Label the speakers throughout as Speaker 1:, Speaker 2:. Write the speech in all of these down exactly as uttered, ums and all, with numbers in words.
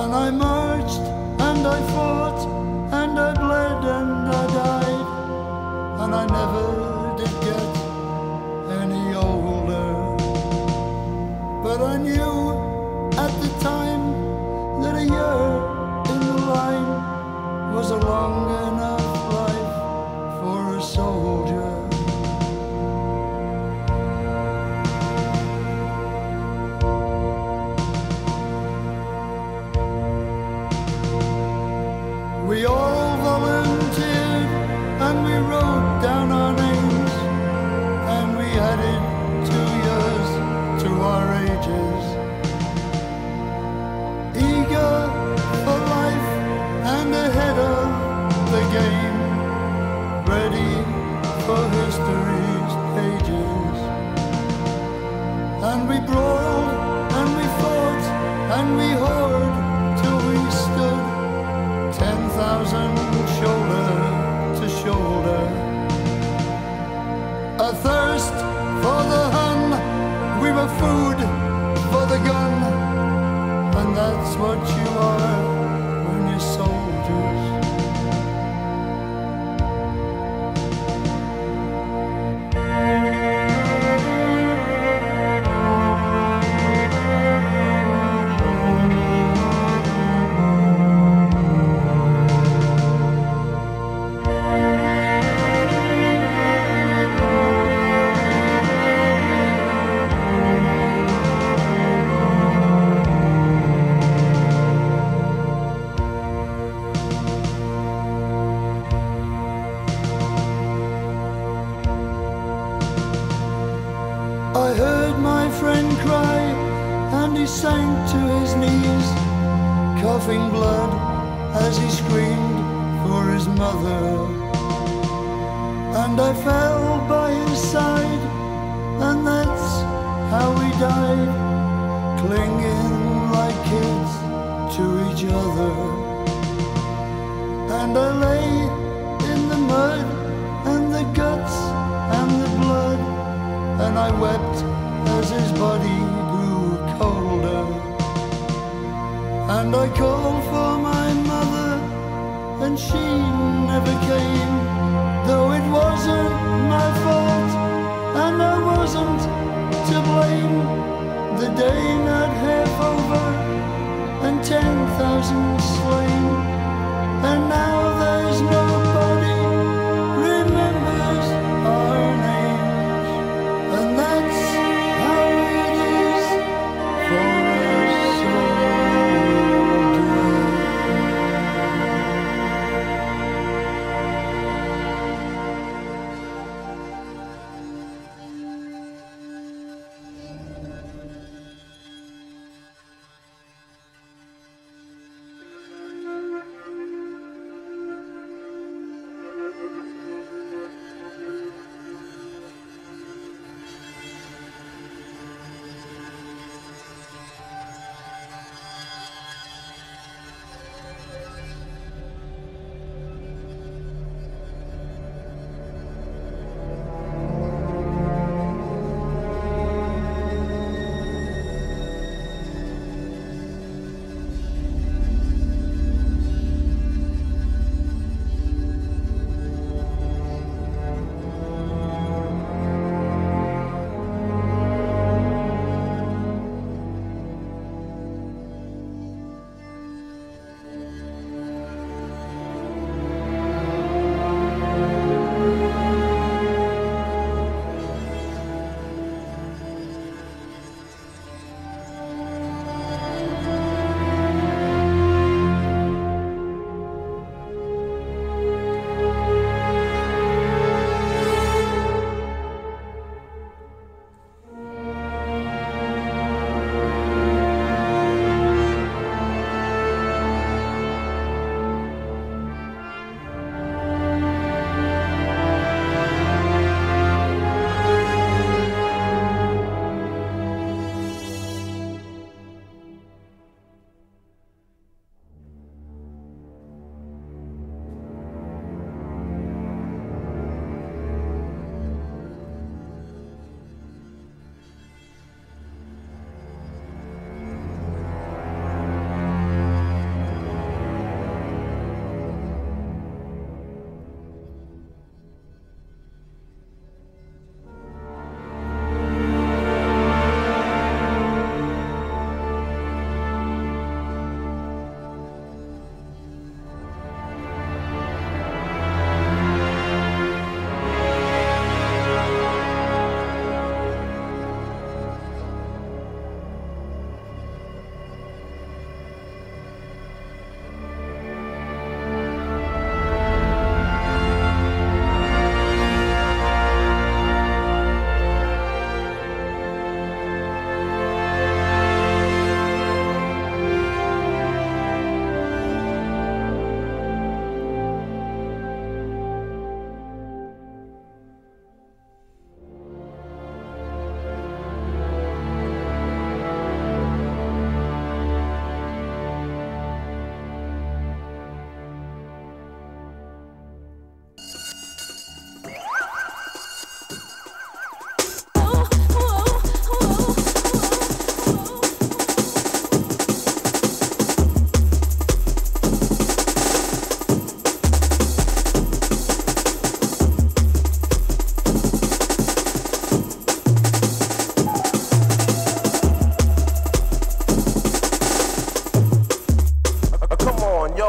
Speaker 1: And I marched, and I fought, and I bled, and I died, and I never did get any older. But I knew at the time that a year in the line was a long enough life for a soldier. We all volunteered and we wrote down our names, and we added two years to our ages. Eager for life and ahead of the game, ready for history's pages. And we brawled and we fought and we hoard till we stood ten thousand shoulder to shoulder. A thirst for the Hun, we were food for the gun, and that's what you are when you're soldiers. I heard my friend cry, and he sank to his knees, coughing blood as he screamed for his mother. And I fell by his side, and that's how we died, clinging like kids to each other. And I lay in the mud and the guts and the blood, and I wept as his body grew colder. And I called for my mother, and she never came, though it wasn't my fault, and I wasn't to blame. The day not half over, and ten thousand slain, and now there's nobody remembers our names. And that's how it is for a soldier.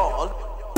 Speaker 2: y'all.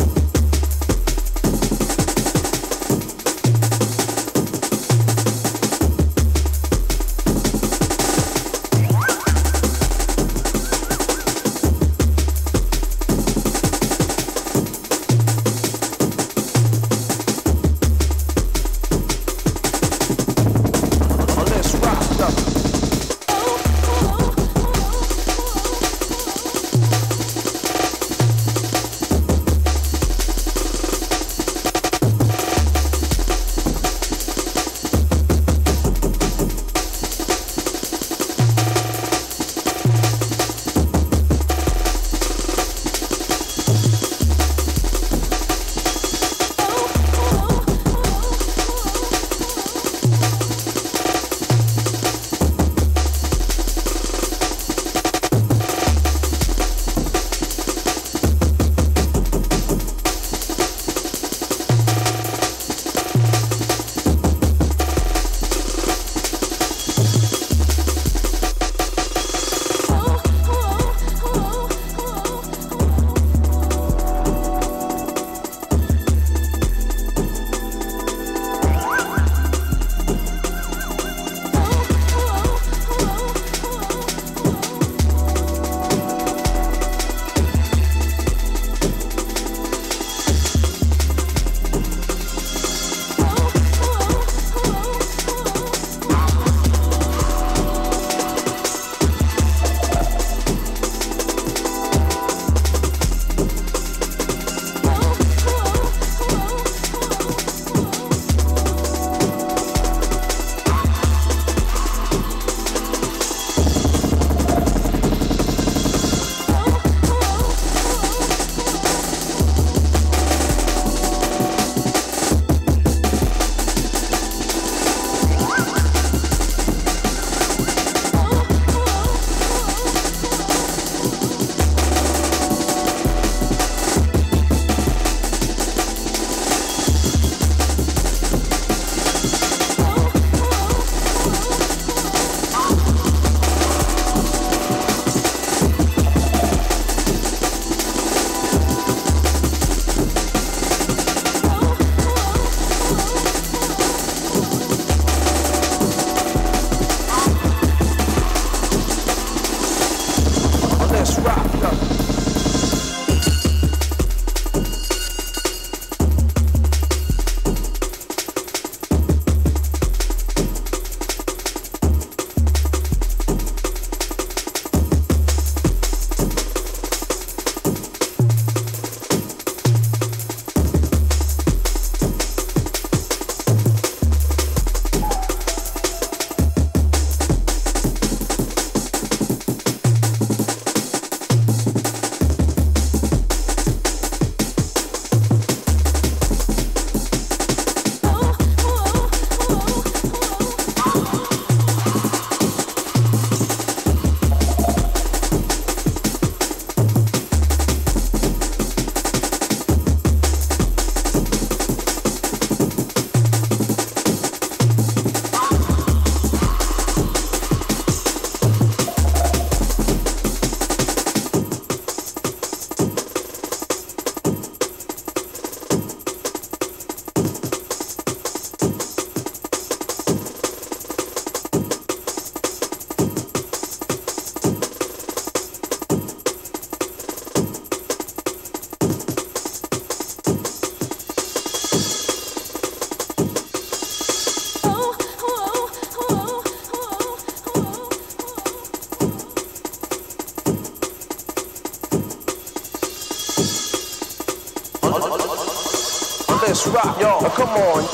Speaker 2: Let's rock, y'all. Come on.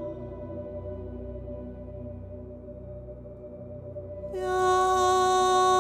Speaker 1: Yeah.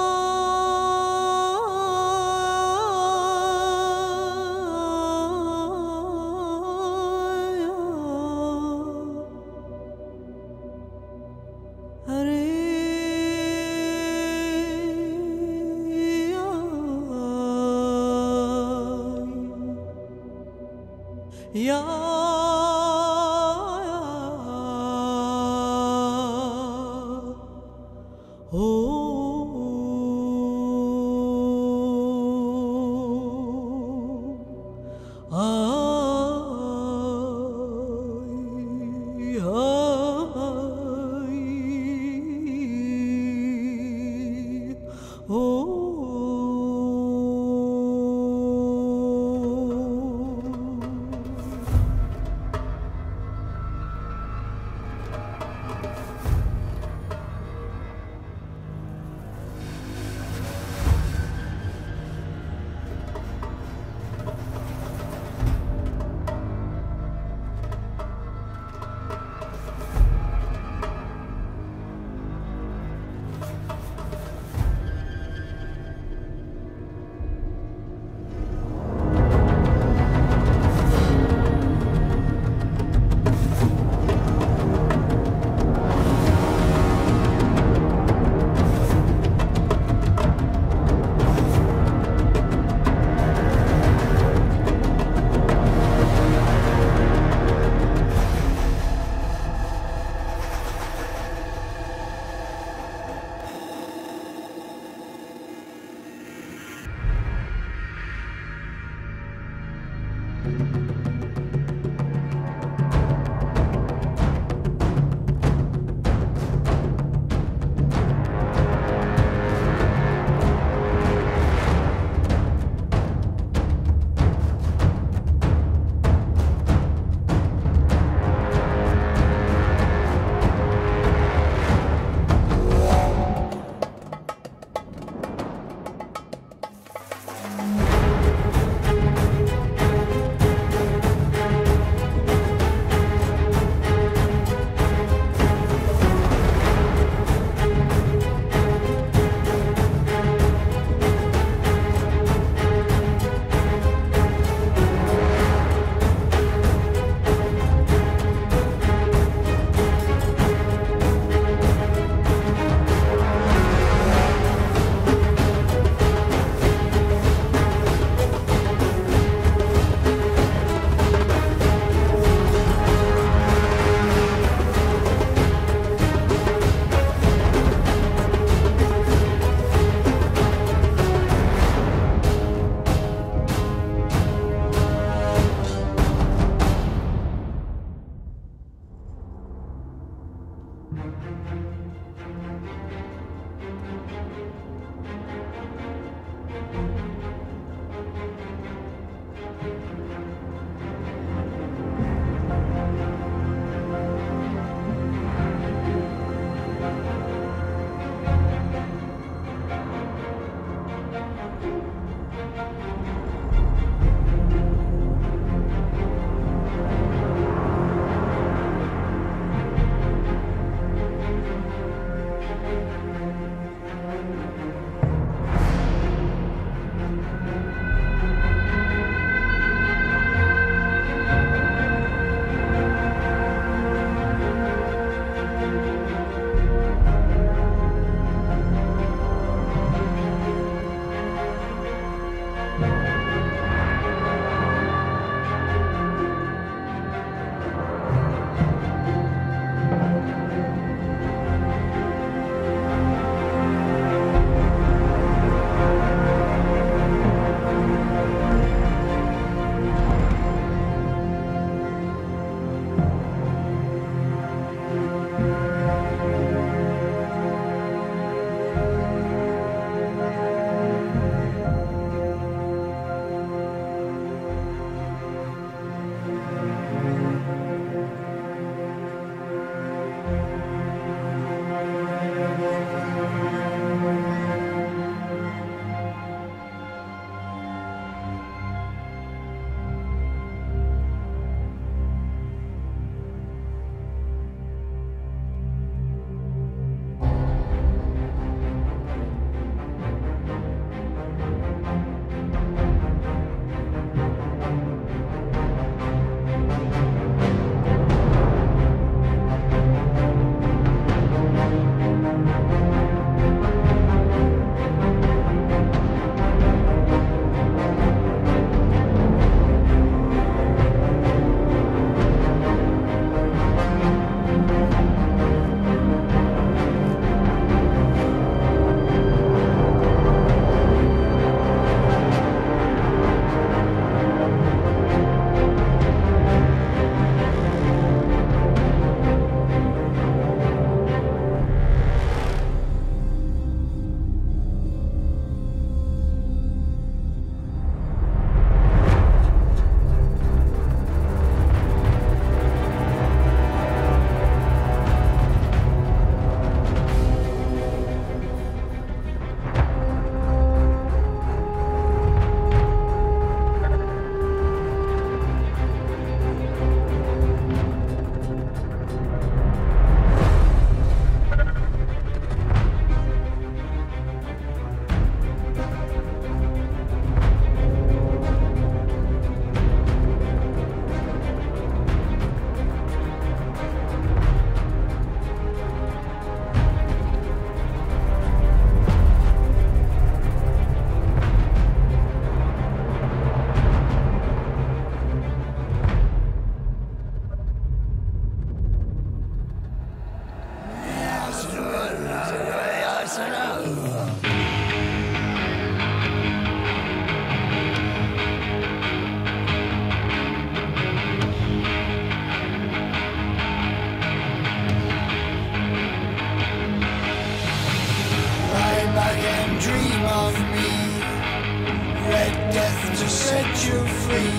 Speaker 1: you free.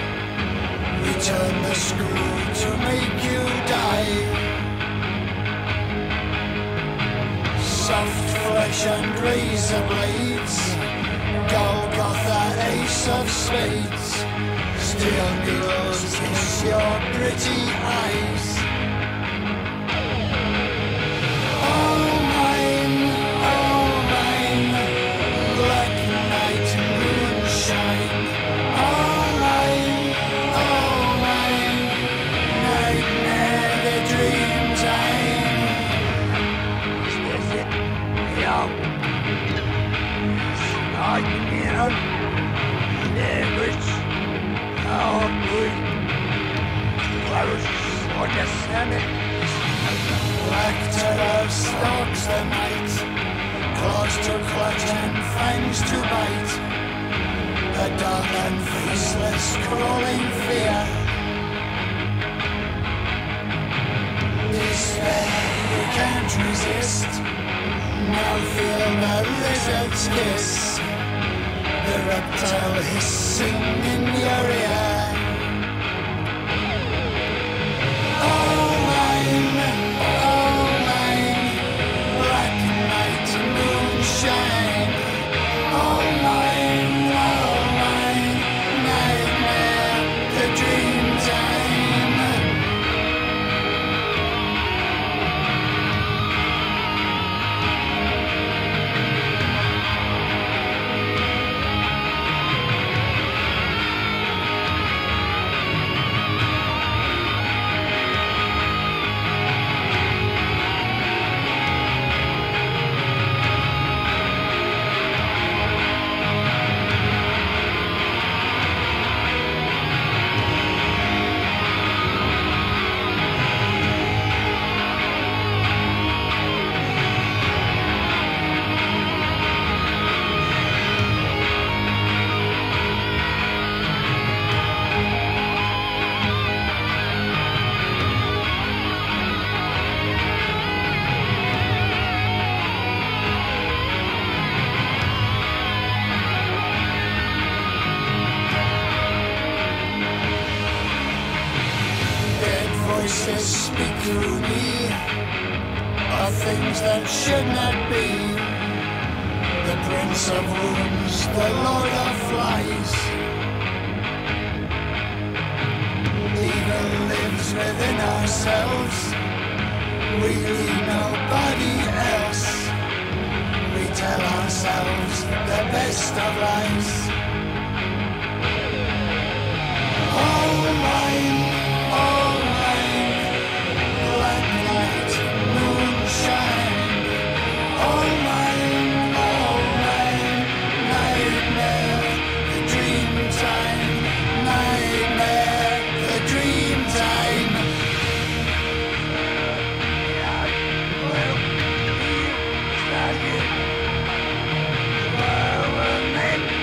Speaker 1: Return the screw to make you die. Soft flesh and razor blades, Golgotha, ace of spades. Steel needles kiss your pretty eyes. All mine, all mine, black night moonshine. All mine, all mine, nightmare the dream time.
Speaker 3: Is it? Yeah. Nightmare. Nervous. How good. Close for the Senate.
Speaker 1: Black terror stalks the night, claws to clutch and fangs to bite. A dark and faceless crawling fear. Despair, you resist. Now feel the lizard's kiss, the reptile hissing in your ear. All mine, all mine, black night moonshine. All mine, all mine, nightmare, the dream time. Voices speak through me of things that should not be. The Prince of Wounds, the Lord of Flies. Evil lives within ourselves. We need nobody else. We tell ourselves the best of lies. All mine, all mine, black night, moonshine. All mine, all mine, nightmare, the dream time. Nightmare, the dream time.
Speaker 3: Well, you started. Well,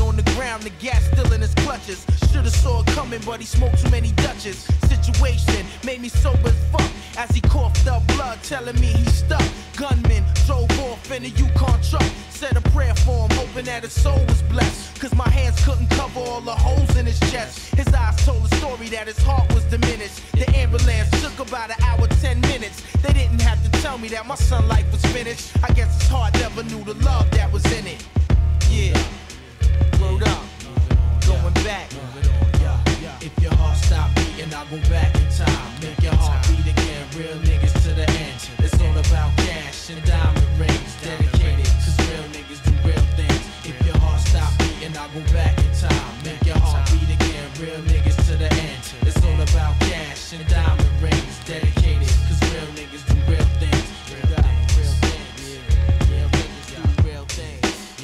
Speaker 4: on the ground, the gas still in his clutches. Should've saw it coming, but he smoked too many Dutches. Situation made me sober as fuck as he coughed up blood, telling me he's stuck. Gunman drove off in a Yukon truck. Said a prayer for him, hoping that his soul was blessed. Cause my hands couldn't cover all the holes in his chest. His eyes told a story that his heart was diminished. The ambulance took about an hour, ten minutes. They didn't have to tell me that my son's life was finished. I guess his heart never knew the love that was in it. Yeah, word up, going back. If your heart stop beating, I'll go back in time. Make your heart beat again, real niggas to the end. It's all about cash and diamond rings, dedicated, cause real niggas do real things. If your heart stop beating, I'll go back in time. Make your heart beat again, real niggas to the end. It's all about cash and diamond rings, dedicated, cause real niggas do real things. Real things, real things, yeah, niggas do real things.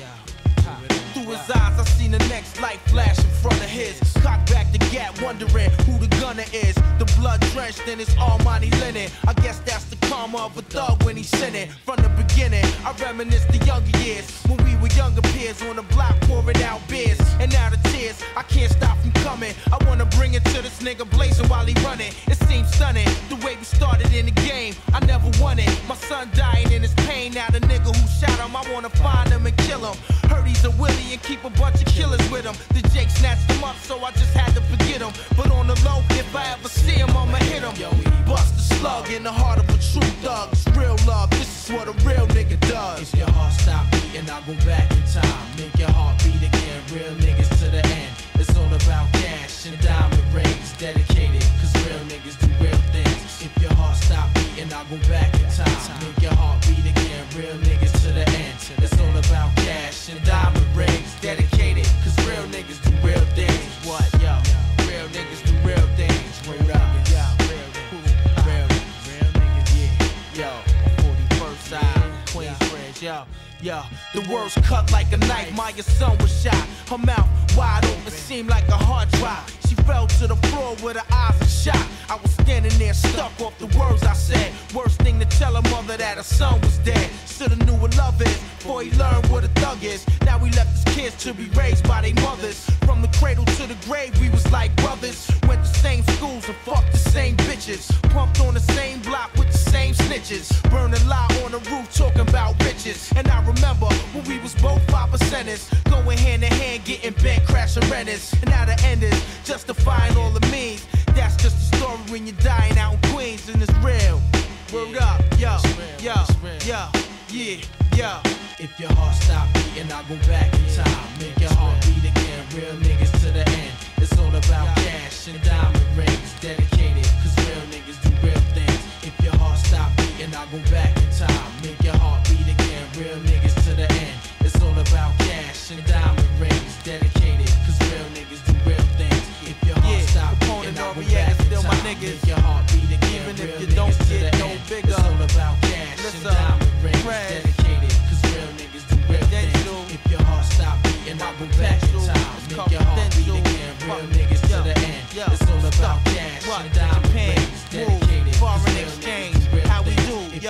Speaker 4: Through his eyes, I seen the next light flash in front of his. Cock back the gap, wondering who the gunner is. The blood drenched in his almighty linen. I guess that's the karma of a thug when he's sinning. From the beginning, I reminisce the younger years when we were younger peers on the block pouring out beers. And now the tears, I can't stop from coming. I wanna bring it to this nigga blazing while he running. It seems stunning, the way we started in the game. I never won it. My son dying in his pain. Now the nigga who shot him, I wanna find him and kill him. Heard he's a willie and keep a bunch of killers with him. The Jake snatched him up, so I just had to forget him. But on the low, if I ever see him, I'ma hit him. Bust the slug in the heart of a true thug. It's real love, this is what a real nigga does. If your heart stop beating, I'll go back in time. Make your heart beat again, real niggas to the end. It's all about cash and diamond rings, dedicated, cause real niggas do real things. If your heart stop beating, I'll go back in time. Make your heart beat again, real niggas to the end. It's all about cash and diamond rings, dedicated, cause real niggas do real things. What, yo? Real niggas do real things. Word up, yo. Real, real, real niggas, yeah. Yo, forty-first side, Queensbridge, yo. Yo, the words cut like a knife. Maya's son was shot. Her mouth wide open, seemed like a hard drop. She fell to the floor with her eyes a shot. I was standing there stuck off the words I said. Worst thing to tell her mother that her son was dead. Shoulda knew what love is before he learned what a thug is. Now we left his kids to be raised by their mothers. From the cradle to the grave, we was like brothers. Went to same schools and fucked the same bitches. Pumped on the same block with the same snitches. Burned a lie on the roof talking about riches. And I remember when we was both five percenters, going hand in hand, getting bent, crashing renters. And now the end is justifying all the means. That's just a story when you're dying out in Queens, and it's real. Word up, yo, yo, yo, yeah, yo. If your heart stop beating, I'll go back in time. Make your heart beat again, real niggas to the end. It's all about cash and diamond rings, dedicated, cause real niggas do real things. If your heart stop beating, I'll go back in time. Make your heart beat again, real niggas to the end. It's all about cash and diamond rings, dedicated, cause real niggas do real things. If your heart yeah, stop beating, I'll go back in time. Make your heart beat again, even if you don't get no bigger. It's all about cash and diamond rings, dedicated, cause real niggas do real things. If your heart stop beating, I'll go back in time. Make your heart beat again, real niggas to the end. It's all about cash and diamond rings, dedicated, foreign exchange, how we do, yo.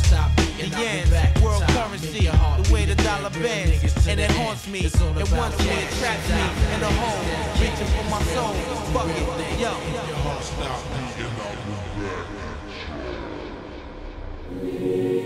Speaker 4: The yens, world currency, the way the dollar bends, and it haunts me. It wants me, it traps me in the hole, reaching for my soul. Fuck it, yo. If your heart stop beating, I'll go back.